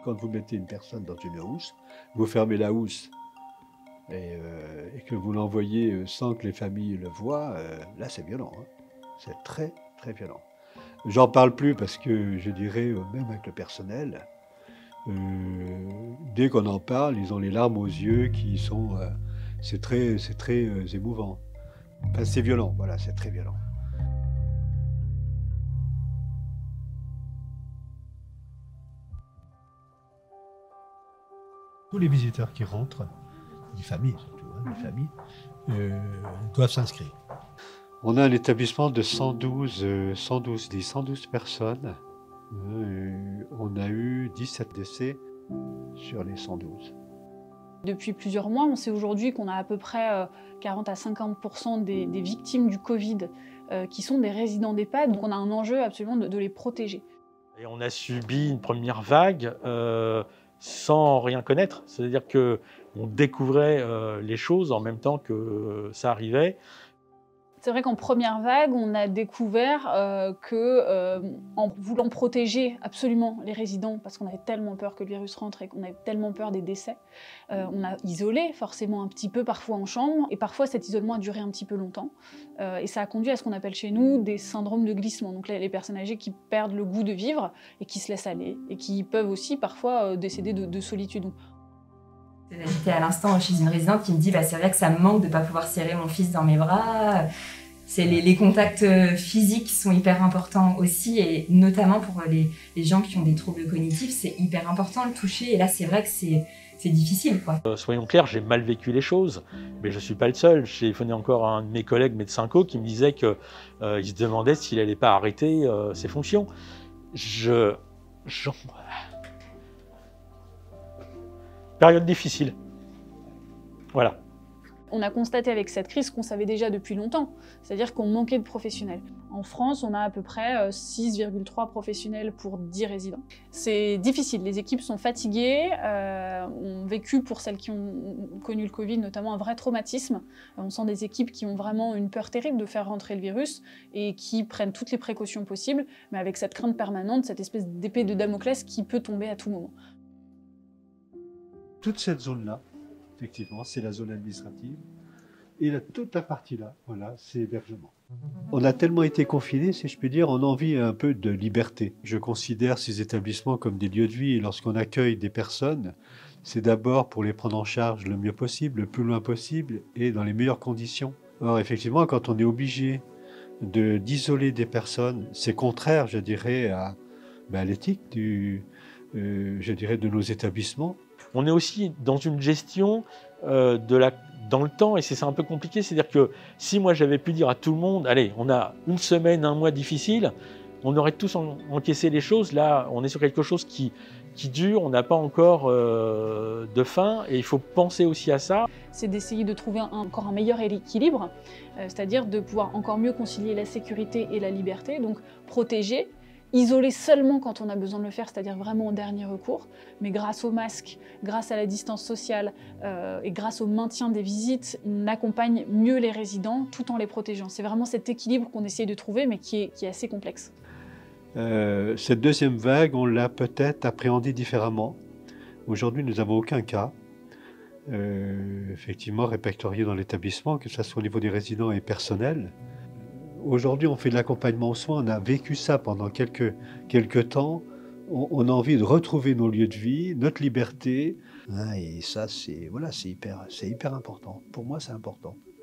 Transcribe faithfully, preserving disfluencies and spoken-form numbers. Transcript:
quand vous mettez une personne dans une housse, vous fermez la housse et, euh, et que vous l'envoyez sans que les familles le voient, euh, là c'est violent. Hein. C'est très très violent. J'en parle plus parce que je dirais, euh, même avec le personnel, euh, dès qu'on en parle, ils ont les larmes aux yeux qui sont... Euh, c'est très, c'est très euh, émouvant. Enfin, c'est violent, voilà, c'est très violent. Tous les visiteurs qui rentrent, les familles surtout, hein, les familles, euh, doivent s'inscrire. On a un établissement de cent douze, euh, cent douze lits, cent douze personnes. Euh, on a eu dix-sept décès sur les cent douze. Depuis plusieurs mois, on sait aujourd'hui qu'on a à peu près quarante à cinquante pour cent des, des victimes du Covid euh, qui sont des résidents d'EHPAD, donc on a un enjeu absolument de, de les protéger. Et on a subi une première vague euh, sans rien connaître, c'est-à-dire qu'on découvrait euh, les choses en même temps que ça arrivait. C'est vrai qu'en première vague, on a découvert euh, que, euh, en voulant protéger absolument les résidents, parce qu'on avait tellement peur que le virus rentre et qu'on avait tellement peur des décès, euh, on a isolé forcément un petit peu, parfois en chambre, et parfois cet isolement a duré un petit peu longtemps. Euh, et ça a conduit à ce qu'on appelle chez nous des syndromes de glissement. Donc là, les personnes âgées qui perdent le goût de vivre et qui se laissent aller, et qui peuvent aussi parfois euh, décéder de, de solitude. J'étais à l'instant chez une résidente qui me dit bah, « c'est vrai que ça me manque de ne pas pouvoir serrer mon fils dans mes bras ». C'est les, les contacts physiques sont hyper importants aussi, et notamment pour les, les gens qui ont des troubles cognitifs, c'est hyper important de le toucher. Et là, c'est vrai que c'est difficile, quoi. Euh, soyons clairs, j'ai mal vécu les choses, mais je ne suis pas le seul. J'ai téléphoné encore à un de mes collègues médecins co qui me disait qu'il euh, se demandait s'il n'allait pas arrêter euh, ses fonctions. Je... je... Période difficile. Voilà. On a constaté avec cette crise qu'on savait déjà depuis longtemps, c'est-à-dire qu'on manquait de professionnels. En France, on a à peu près six virgule trois professionnels pour dix résidents. C'est difficile, les équipes sont fatiguées, euh, ont vécu, pour celles qui ont connu le Covid, notamment un vrai traumatisme. On sent des équipes qui ont vraiment une peur terrible de faire rentrer le virus et qui prennent toutes les précautions possibles, mais avec cette crainte permanente, cette espèce d'épée de Damoclès qui peut tomber à tout moment. Toute cette zone-là, effectivement, c'est la zone administrative. Et là, toute la partie-là, voilà, c'est hébergement. On a tellement été confinés, si je puis dire, on a envie un peu de liberté. Je considère ces établissements comme des lieux de vie. Et lorsqu'on accueille des personnes, c'est d'abord pour les prendre en charge le mieux possible, le plus loin possible et dans les meilleures conditions. Or, effectivement, quand on est obligé de, d'isoler des personnes, c'est contraire, je dirais, à, ben, à l'éthique du, euh, je dirais, de nos établissements. On est aussi dans une gestion euh, de la, dans le temps, et c'est un peu compliqué. C'est-à-dire que si moi j'avais pu dire à tout le monde, allez, on a une semaine, un mois difficile, on aurait tous en, encaissé les choses. Là, on est sur quelque chose qui, qui dure, on n'a pas encore euh, de fin, et il faut penser aussi à ça. C'est d'essayer de trouver un, encore un meilleur équilibre, euh, c'est-à-dire de pouvoir encore mieux concilier la sécurité et la liberté, donc protéger, isoler seulement quand on a besoin de le faire, c'est-à-dire vraiment en dernier recours, mais grâce au masque, grâce à la distance sociale euh, et grâce au maintien des visites, on accompagne mieux les résidents tout en les protégeant. C'est vraiment cet équilibre qu'on essaye de trouver, mais qui est, qui est assez complexe. Euh, cette deuxième vague, on l'a peut-être appréhendée différemment. Aujourd'hui, nous n'avons aucun cas, euh, effectivement, répertorié dans l'établissement, que ce soit au niveau des résidents et personnels. Aujourd'hui, on fait de l'accompagnement aux soins, on a vécu ça pendant quelques, quelques temps. On, on a envie de retrouver nos lieux de vie, notre liberté. Ah, et ça, c'est voilà, c'est hyper, c'est hyper important. Pour moi, c'est important.